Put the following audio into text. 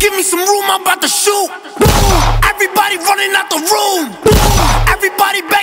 give me some room, I'm about to shoot. Everybody running out the room. Everybody back.